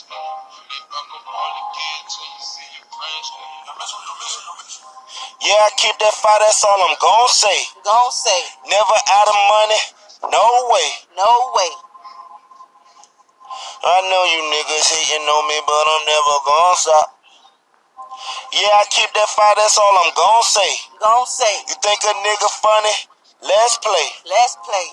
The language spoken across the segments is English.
Yeah, I keep that fire, that's all I'm gon' say. Gon' say. Never out of money, no way. No way. I know you niggas hating on me, but I'm never gon' stop. Yeah, I keep that fire, that's all I'm gon' say. Gon' say. You think a nigga funny? Let's play. Let's play.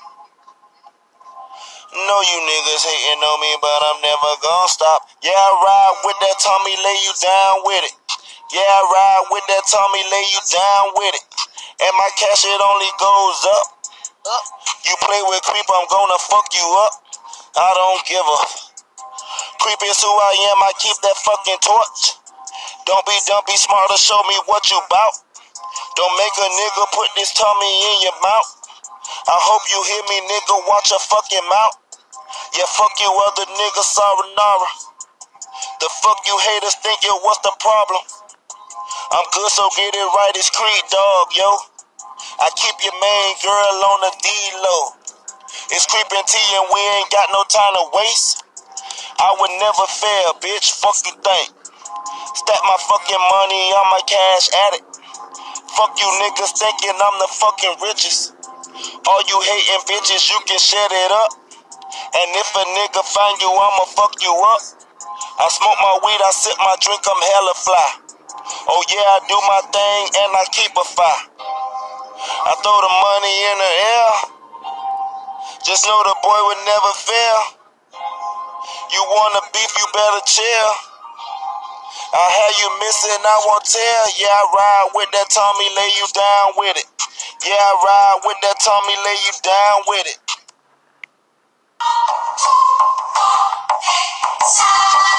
Know you niggas hating on me, but I'm never gon' stop. Yeah, I ride with that Tommy, lay you down with it. Yeah, I ride with that Tommy, lay you down with it. And my cash, it only goes up. You play with creep, I'm gonna fuck you up. I don't give a. Creep is who I am, I keep that fucking torch. Don't be dumb, be smart to show me what you bout. Don't make a nigga put this Tommy in your mouth. I hope you hear me, nigga, watch your fucking mouth. Yeah, fuck you other niggas, sayonara. The fuck you haters thinking, what's the problem? I'm good, so get it right, it's Creed, dog, yo. I keep your main girl on the D-low. It's Creepin' T and we ain't got no time to waste. I would never fail, bitch, fuck you think. Stack my fucking money, I'm a cash addict. Fuck you niggas thinking I'm the fucking richest. All you hating bitches, you can shut it up. And if a nigga find you, I'ma fuck you up. I smoke my weed, I sip my drink, I'm hella fly. Oh yeah, I do my thing and I keep a fire. I throw the money in the air. Just know the boy would never fail. You wanna beef, you better chill. I had you missing, I won't tell. Yeah, I ride with that Tommy, lay you down with it. Yeah, I ride with that Tommy, lay you down with it.